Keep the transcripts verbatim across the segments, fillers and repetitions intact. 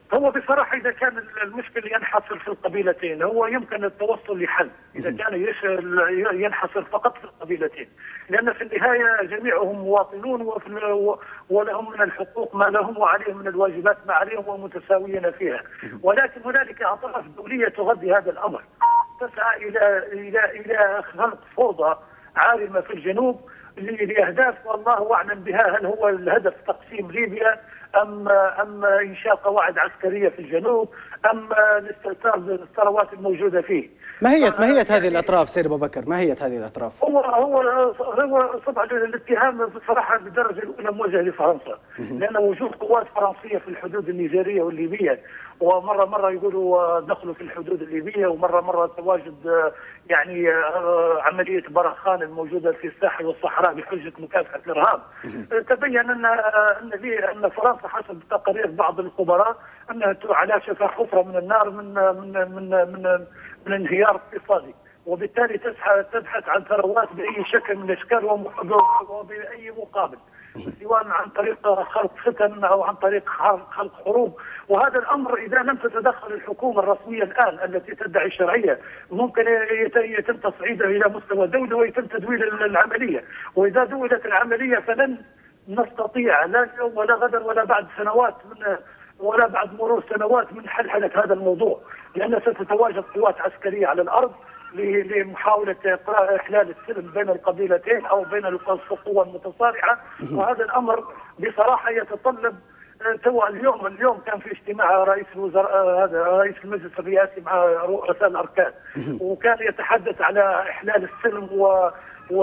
هو بصراحة إذا كان المشكل ينحصر في القبيلتين هو يمكن التوصل لحل إذا كان ينحصر فقط في القبيلتين، لأن في النهاية جميعهم مواطنون ولهم من الحقوق ما لهم وعليهم من الواجبات ما عليهم ومتساويين فيها، ولكن هنالك أطراف دولية تغذي هذا الأمر تسعى إلى إلى إلى خلق فوضى عارمة في الجنوب لأهداف والله أعلم بها. هل هو الهدف تقسيم ليبيا أم أم إنشاء قواعد عسكرية في الجنوب أم الاستئثار بالثروات الموجودة فيه؟ ماهية ماهية هذه الأطراف سيد أبو بكر؟ ماهية هذه الأطراف؟ هو هو هو طبعا الاتهام بصراحة بالدرجة الأولى موجه لفرنسا، لأن وجود قوات فرنسية في الحدود النيجيرية والليبية، ومرة مرة يقولوا دخلوا في الحدود الليبية، ومرة مرة تواجد يعني عملية برخان الموجودة في الساحل والصحراء بحجة مكافحة الإرهاب. تبين أن أن أن فرنسا حسب تقارير بعض الخبراء أنها على شفا حفرة من النار من من من من, من انهيار اقتصادي، وبالتالي تبحث عن ثروات بأي شكل من الأشكال وبأي مقابل، سواء عن طريق خلق فتن أو عن طريق خلق حروب. وهذا الأمر إذا لم تتدخل الحكومة الرسمية الآن التي تدعي الشرعية ممكن يتم تصعيدها إلى مستوى دولة ويتم تدويل العملية، وإذا دولت العملية فلن نستطيع لا اليوم ولا غدا ولا بعد سنوات من ولا بعد مرور سنوات من حلحلة هذا الموضوع، لأن ستتواجد قوات عسكرية على الأرض لمحاولة إحلال السلم بين القبيلتين أو بين القوى المتصارعة. وهذا الأمر بصراحة يتطلب تو اليوم اليوم كان في اجتماع رئيس الوزراء هذا رئيس المجلس الرئاسي مع رؤساء الأركان، وكان يتحدث على إحلال السلم و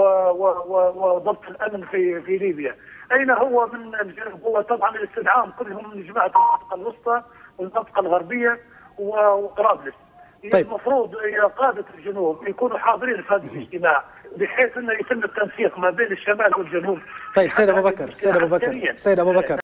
وضبط الأمن في في ليبيا. أين هو من الجنوب؟ هو طبعا الاستدعاء كلهم من جماعة المنطقة الوسطى والمنطقة الغربية وطرابلس. طيب. المفروض قادة الجنوب يكونوا حاضرين في هذا الاجتماع بحيث انه يتم التنسيق ما بين الشمال والجنوب. طيب سيد ابو بكر سيد ابو بكر سيد ابو بكر